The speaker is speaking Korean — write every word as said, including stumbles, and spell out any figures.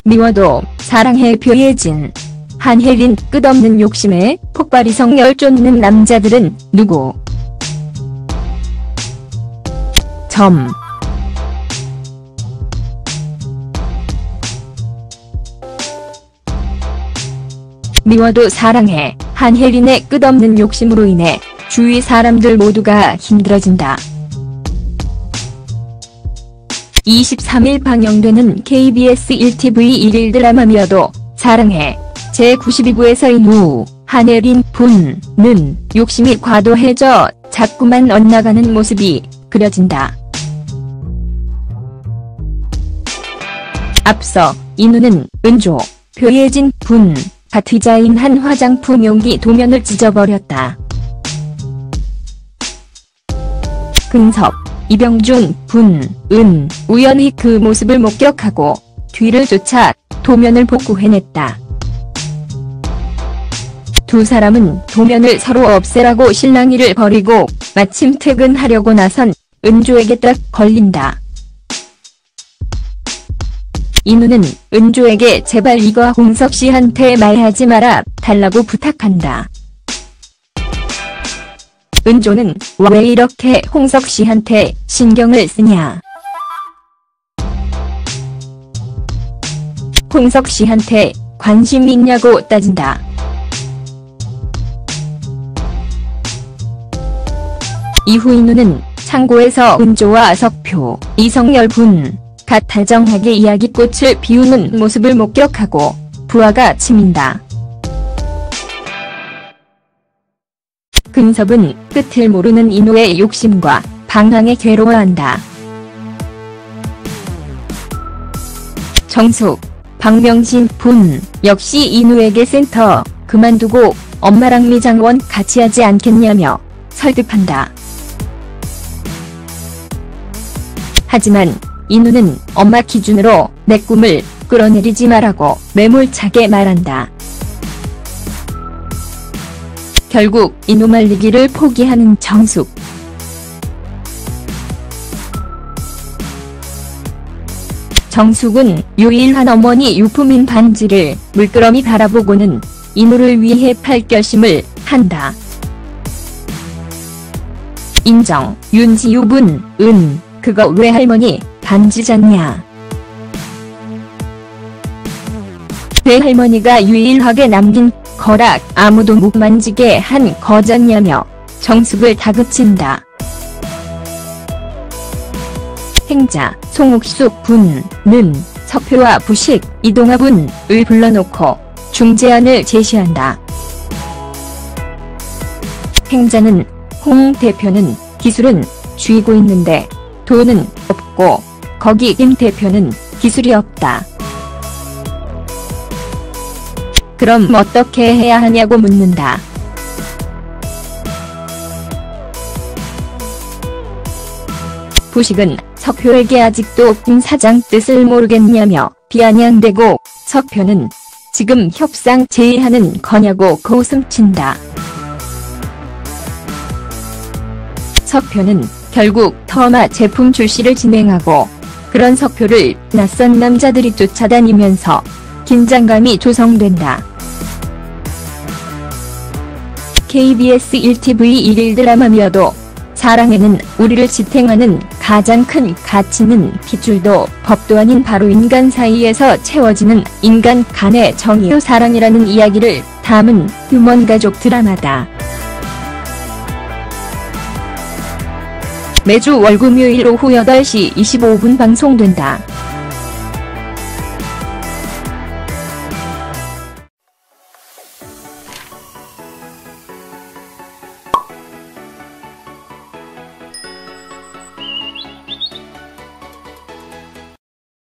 미워도 사랑해 표예진. 한혜린 끝없는 욕심에 폭발이성 열쫓는 남자들은 누구? 점. 미워도 사랑해. 한혜린의 끝없는 욕심으로 인해 주위 사람들 모두가 힘들어진다. 이십삼 일 방영되는 케이비에스 일 티비 일일 드라마 미워도 사랑해 제구십이 부에서 인우, 한혜린 분는 욕심이 과도해져 자꾸만 엇나가는 모습이 그려진다. 앞서 인우는 은조, 표예진 분가 디자인한 화장품 용기 도면을 찢어버렸다. 근섭, 이병준 분은 우연히 그 모습을 목격하고 뒤를 쫓아 도면을 복구해냈다. 두 사람은 도면을 서로 없애라고 실랑이를 벌이고 마침 퇴근하려고 나선 은조에게 딱 걸린다. 인우는 은조에게 제발 이거 홍석씨한테 말하지 말아 달라고 부탁한다. 은조는 왜 이렇게 홍석씨한테 신경을 쓰냐. 홍석씨한테 관심 있냐고 따진다. 이후 인우는 창고에서 은조와 석표, 이성열 분가 다정하게 이야기꽃을 피우는 모습을 목격하고 부하가 치민다. 근섭은 끝을 모르는 인우의 욕심과 방황에 괴로워한다. 정숙, 박명신 분 역시 인우에게 센터 그만두고 엄마랑 미장원 같이 하지 않겠냐며 설득한다. 하지만 인우는 엄마 기준으로 내 꿈을 끌어내리지 말라고 매몰차게 말한다. 결국 인우 말리기를 포기하는 정숙. 정숙은 유일한 어머니 유품인 반지를 물끄러미 바라보고는 인우를 위해 팔 결심을 한다. 인정, 윤지유 분은 그거 왜 할머니 반지 잖냐. 외할머니가 유일하게 남긴 거라 아무도 못 만지게 한 거잖냐며 정숙을 다그친다. 행자, 송옥숙 분은 석표와 부식, 이동아 분을 불러놓고 중재안을 제시한다. 행자는 홍 대표는 기술은 쥐고 있는데 돈은 없고 거기 김 대표는 기술이 없다. 그럼 어떻게 해야 하냐고 묻는다. 부식은 석표에게 아직도 김 사장 뜻을 모르겠냐며 비아냥대고 석표는 지금 협상 제의하는 거냐고 고웃음친다. 석표는 결국 터마 제품 출시를 진행하고 그런 석표를 낯선 남자들이 쫓아다니면서 긴장감이 조성된다. 케이비에스 일 티비 일일 드라마 미워도 사랑에는 우리를 지탱하는 가장 큰 가치는 핏줄도 법도 아닌 바로 인간 사이에서 채워지는 인간 간의 정의요 사랑이라는 이야기를 담은 휴먼 가족 드라마다. 매주 월금요일 오후 여덟 시 이십오 분 방송된다.